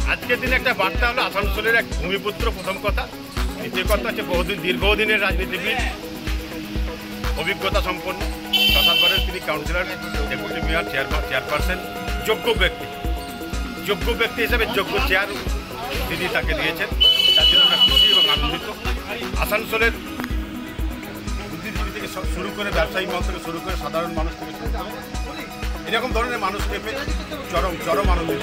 আজকের দিনে একটা বার্তা হলো আসানসোলের এক ভূমিপুত্র। প্রথম কথা, দ্বিতীয় কথা হচ্ছে দীর্ঘদিনের রাজনীতিবিদ, অভিজ্ঞতা সম্পন্ন, 7-8 তিনি কাউন্সিলর, ডেপুটি মেয়র, চেয়ারপারসন, যোগ্য ব্যক্তি হিসেবে যোগ্য চেয়ার দিদি তাকে দিয়েছেন। তার জন্য আমরা খুশি এবং আনন্দিত। আসানসোলের বুদ্ধিজীবী থেকে শুরু করে ব্যবসায়ী মহল থেকে শুরু করে সাধারণ মানুষ থেকে শুরু করে এরকম ধরনের মানুষকে পেয়ে চরম আনন্দিত।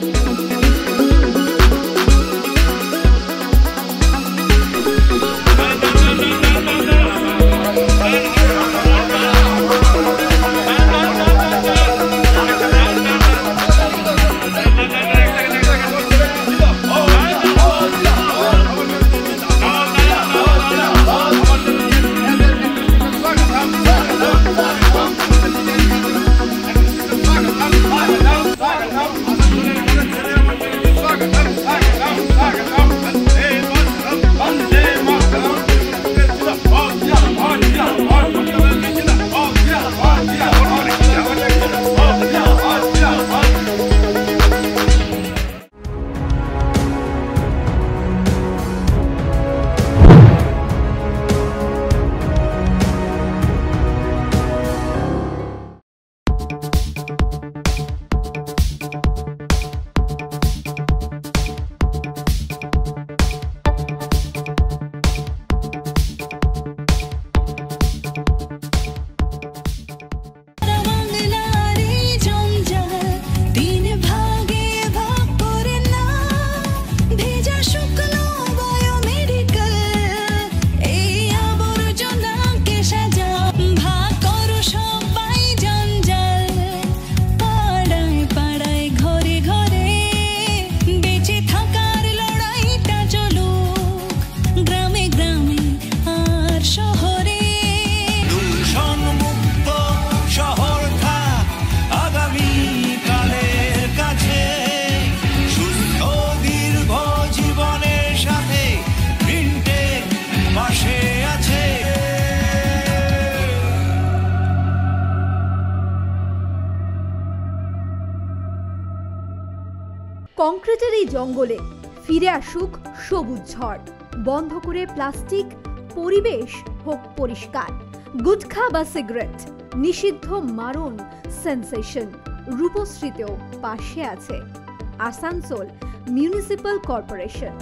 কংক্রিটের এই জঙ্গলে ফিরে আসুক সবুজ ঝড়, বন্ধ করে প্লাস্টিক, পরিবেশ হোক পরিষ্কার। গুটখা বা সিগারেট নিষিদ্ধ, মারণ সেন্সেশন। রূপশ্রীতেও পাশে আছে আসানসোল মিউনিসিপাল কর্পোরেশন।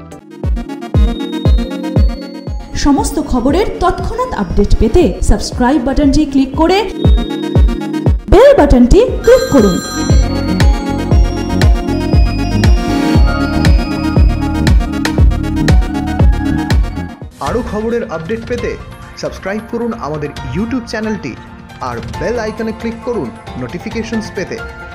সমস্ত খবরের তৎক্ষণাৎ আপডেট পেতে সাবস্ক্রাইব বাটনটি ক্লিক করে বেল বাটনটি ক্লিক করুন। আরও খবরের আপডেট পেতে সাবস্ক্রাইব করুন আমাদের ইউটিউব চ্যানেলটি আর বেল আইকনে ক্লিক করুন নোটিফিকেশনস পেতে।